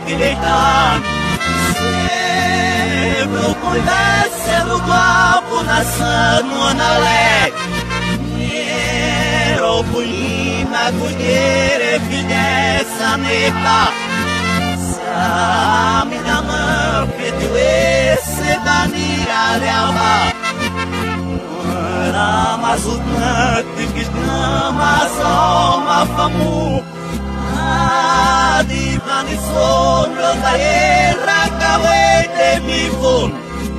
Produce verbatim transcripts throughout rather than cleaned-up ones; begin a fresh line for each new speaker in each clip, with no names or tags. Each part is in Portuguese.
direita. Sempre conversa no copo na sano na lé. Nero punina cuidere fidessa neta. Sa minha mão feito esse da nira leva. Mas o nante que chama soma famu. Divan i sono da era cavete mi fun.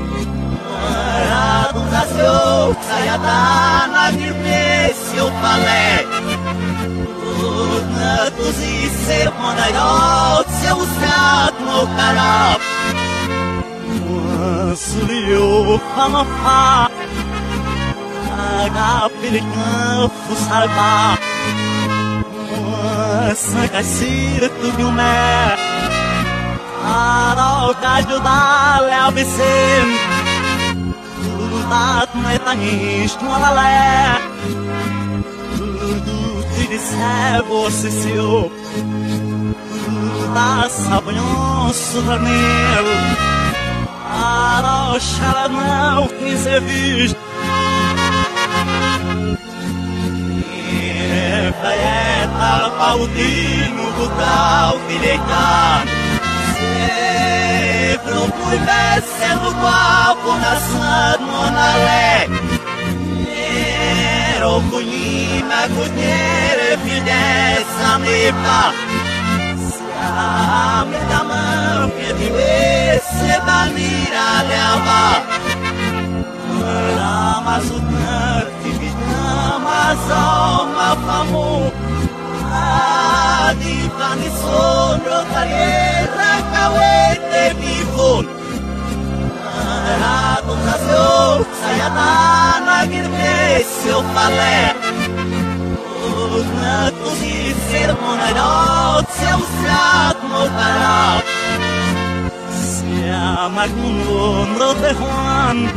Radunazio sayadana girmesio palé. Tuzi sermona yotse usat no carap. Sulio famafa. Agapilitna fusalpa. Sacassirto de um mé Arau ajudar-lhe a vencer Tudo dá não é tanista no alalé Tudo te disser você seu Tudo dá sabonhoso vermelho Arau chala não que se visto Faeta, paudinho, butal, direita. Sempre um cuidasse no copo, na sano, na lé. Nero, cunhina, cunhere, filhessa, nepa. Se a minha mão, que tivesse da mira, leva. Mas o nante que chama soma famu. Divan i sono da era cavete mi fun. Radunazio sayadana girmesio palé. Tuzi sermona yotse usat no carap. Siamo un numero de Juan.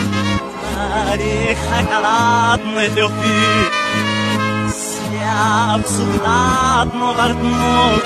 Pareja calado no é teu filho. Se absurdo no barco.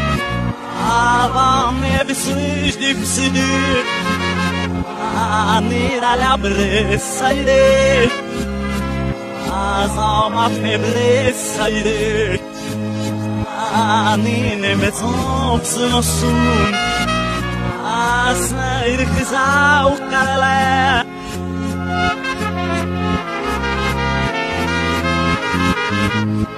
Ava me besões de decidir. A mira lhe abre sairei. As almas febre sairei. A nine me zomps no sun. A sair que zau caralé. Thank you.